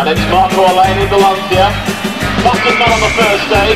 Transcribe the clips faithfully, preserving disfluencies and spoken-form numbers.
And it's Marco Alain in the Lancia. Fastest man on the first day.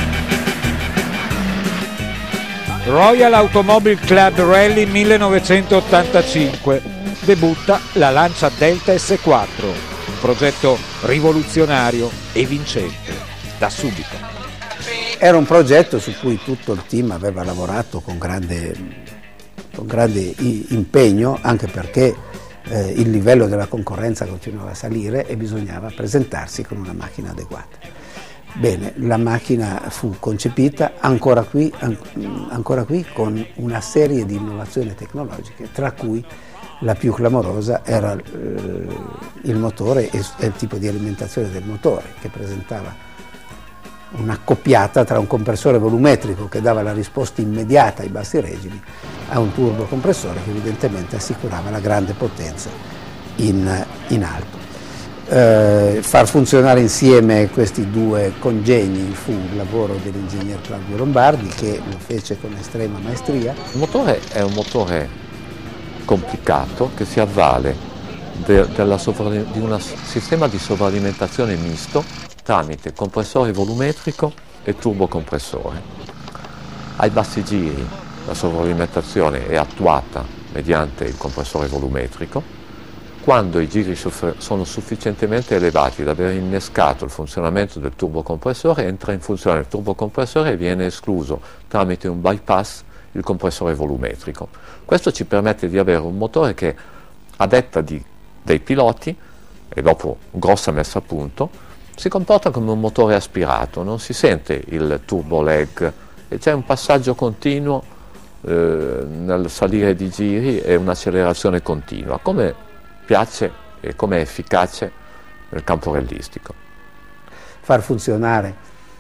Royal Automobile Club Rally millenovecentottantacinque. Debutta la Lancia Delta S quattro, un progetto rivoluzionario e vincente da subito. Era un progetto su cui tutto il team aveva lavorato con grande, con grande impegno, anche perché eh, il livello della concorrenza continuava a salire e bisognava presentarsi con una macchina adeguata. Bene, la macchina fu concepita ancora qui, an- ancora qui con una serie di innovazioni tecnologiche, tra cui la più clamorosa era eh, il motore e il tipo di alimentazione del motore, che presentava un'accoppiata tra un compressore volumetrico che dava la risposta immediata ai bassi regimi a un turbocompressore che evidentemente assicurava la grande potenza in, in alto. Eh, far funzionare insieme questi due congegni fu il lavoro dell'ingegner Claudio Lombardi, che lo fece con estrema maestria. Il motore è un motore complicato che si avvale de, della di un sistema di sovralimentazione misto tramite compressore volumetrico e turbocompressore. Ai bassi giri la sovralimentazione è attuata mediante il compressore volumetrico. Quando i giri sono sufficientemente elevati da aver innescato il funzionamento del turbocompressore, entra in funzione il turbocompressore e viene escluso tramite un bypass il compressore volumetrico. Questo ci permette di avere un motore che, a detta di, dei piloti, e dopo grossa messa a punto, si comporta come un motore aspirato, non si sente il turbo lag e c'è un passaggio continuo eh, nel salire di giri e un'accelerazione continua, come piace e come è efficace nel campo realistico. Far funzionare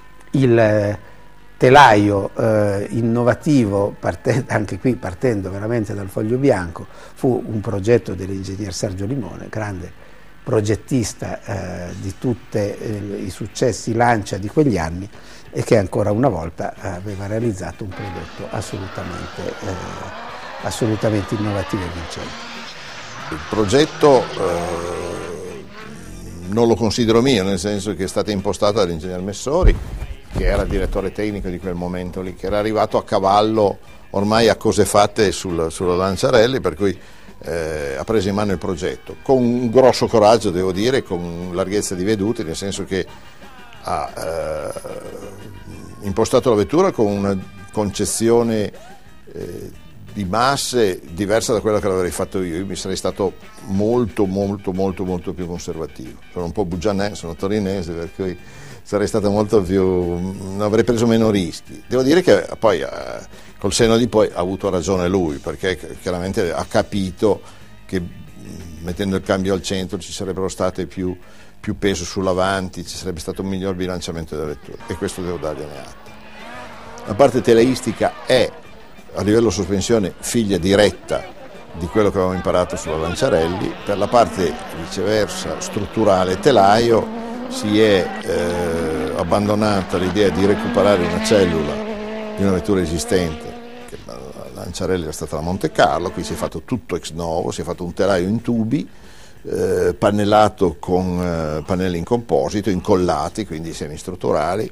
il telaio eh, innovativo, partendo, anche qui partendo veramente dal foglio bianco, fu un progetto dell'ingegner Sergio Limone, grande progettista eh, di tutti eh, i successi Lancia di quegli anni, e che ancora una volta aveva realizzato un prodotto assolutamente, eh, assolutamente innovativo e vincente. Il progetto eh, non lo considero mio, nel senso che è stato impostato dall'ingegner Messori, che era direttore tecnico di quel momento lì, che era arrivato a cavallo ormai a cose fatte sul, sulla Lancia Rally, per cui eh, ha preso in mano il progetto con un grosso coraggio, devo dire, con larghezza di vedute, nel senso che ha eh, impostato la vettura con una concezione eh, di masse diversa da quella che l'avrei fatto io. Io mi sarei stato molto molto molto molto più conservativo. Sono un po' bugianese, sono torinese, per cui sarei stato molto più, avrei preso meno rischi. Devo dire che poi eh, col senno di poi ha avuto ragione lui, perché chiaramente ha capito che mettendo il cambio al centro ci sarebbero state più, più peso sull'avanti, ci sarebbe stato un miglior bilanciamento della vettura, e questo devo dargliene atto. La parte telaistica è a livello sospensione figlia diretta di quello che avevamo imparato sulla Lancia Rally. Per la parte viceversa strutturale telaio si è eh, abbandonata l'idea di recuperare una cellula di una vettura esistente, che la Lancia Rally era stata la Monte Carlo. Qui si è fatto tutto ex novo, si è fatto un telaio in tubi eh, pannellato con eh, pannelli in composito incollati, quindi semistrutturali.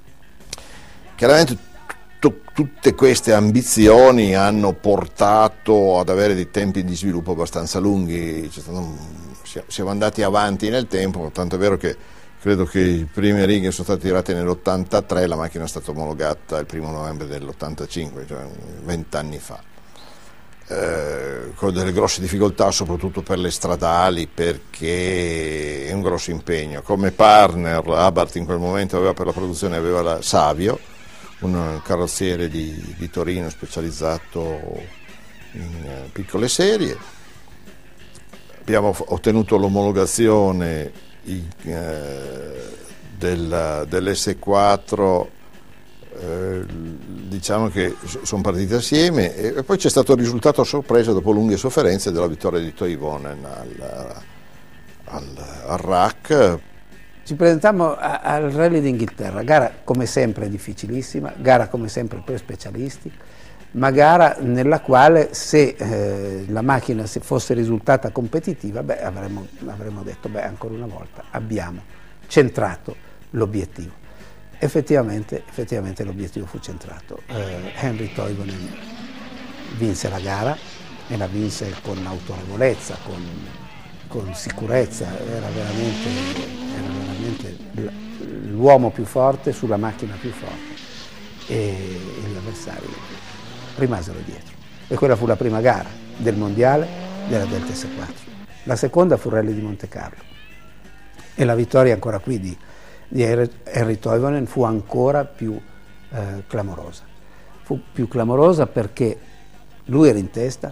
Chiaramente tutte queste ambizioni hanno portato ad avere dei tempi di sviluppo abbastanza lunghi. Siamo andati avanti nel tempo, tanto è vero che credo che le prime righe sono state tirate nell'ottantatré, la macchina è stata omologata il primo novembre dell'ottantacinque, cioè vent'anni fa, eh, con delle grosse difficoltà soprattutto per le stradali, perché è un grosso impegno. Come partner Abarth in quel momento aveva per la produzione aveva la Savio, un carrozziere di, di Torino specializzato in uh, piccole serie. Abbiamo f- ottenuto l'omologazione in, uh, del, dell'esse quattro, uh, diciamo che sono partiti assieme, e poi c'è stato il risultato a sorpresa dopo lunghe sofferenze della vittoria di Toivonen al, al, al R A C. Ci presentammo a, al Rally d'Inghilterra, gara come sempre difficilissima, gara come sempre per specialisti, ma gara nella quale se eh, la macchina se fosse risultata competitiva, beh, avremmo, avremmo detto, beh, ancora una volta abbiamo centrato l'obiettivo. Effettivamente, effettivamente l'obiettivo fu centrato. Eh, Henri Toivonen vinse la gara e la vinse con autorevolezza, con, con sicurezza, era veramente, era veramente l'uomo più forte sulla macchina più forte e gli avversari rimasero dietro. E quella fu la prima gara del mondiale della Delta S quattro. La seconda fu il Rally di Monte Carlo e la vittoria ancora qui di, di Henri Toivonen fu ancora più eh, clamorosa. Fu più clamorosa perché lui era in testa,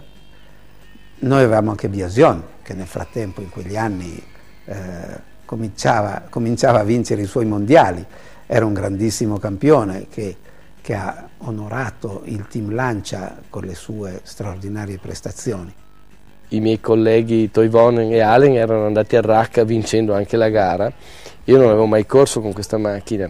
noi avevamo anche Biasion che nel frattempo in quegli anni eh, cominciava, cominciava a vincere i suoi mondiali, era un grandissimo campione che, che ha onorato il team Lancia con le sue straordinarie prestazioni. I miei colleghi Toivonen e Allen erano andati a Racca vincendo anche la gara, io non avevo mai corso con questa macchina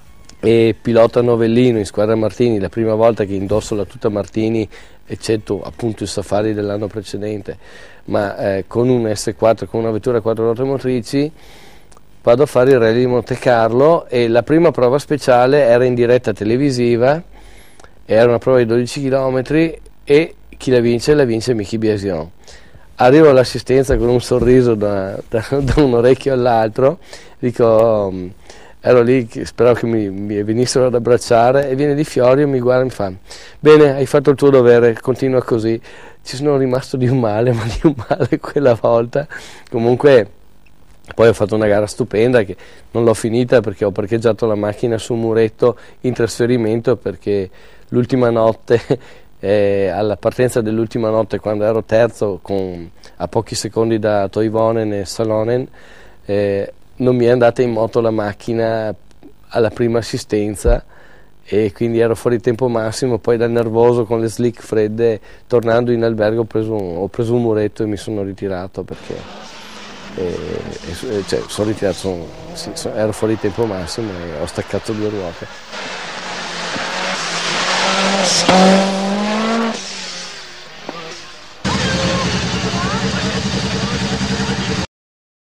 e pilota novellino in squadra Martini, la prima volta che indosso la tuta Martini, eccetto appunto il Safari dell'anno precedente, ma eh, con un S quattro, con una vettura a quattro ruote motrici, vado a fare il Rally di Monte Carlo e la prima prova speciale era in diretta televisiva, era una prova di dodici chilometri e chi la vince la vince Michi Biasion. Arrivo all'assistenza con un sorriso da, da, da un orecchio all'altro, dico, ero lì, speravo che mi, mi venissero ad abbracciare e viene Di Fiorio, mi guarda e mi fa: bene, hai fatto il tuo dovere, continua così. Ci sono rimasto di un male, ma di un male quella volta. Comunque poi ho fatto una gara stupenda che non l'ho finita perché ho parcheggiato la macchina su un muretto in trasferimento, perché l'ultima notte, eh, alla partenza dell'ultima notte, quando ero terzo con, a pochi secondi da Toivonen e Salonen, eh, non mi è andata in moto la macchina alla prima assistenza e quindi ero fuori tempo massimo. Poi da nervoso con le slick fredde tornando in albergo ho preso un, ho preso un muretto e mi sono ritirato perché eh, eh, cioè, sono ritirato, sono, sì, so, ero fuori tempo massimo e ho staccato due ruote.